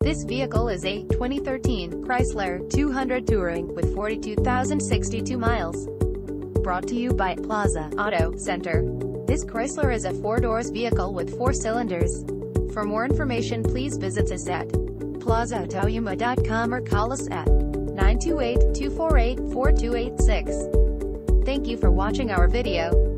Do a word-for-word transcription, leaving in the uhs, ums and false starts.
This vehicle is a twenty thirteen Chrysler two hundred Touring with forty-two thousand sixty-two miles. Brought to you by Plaza Auto Center. This Chrysler is a four-doors vehicle with four cylinders. For more information, please visit us at plaza auto yuma dot com or call us at nine two eight, two four eight, four two eight six. Thank you for watching our video.